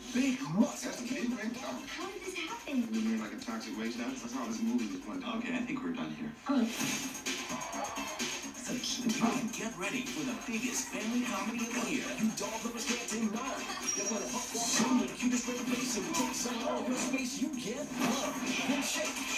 big must. That's a big ring. How did this happen? You mean like a toxic waste house? That's how this movie was playing. Okay, I think we're done here. Oh. Get ready for the biggest family comedy of the year. You dog lovers can't deny. You want to hop on the cutest little face and take some of your space. You get love. Then shake.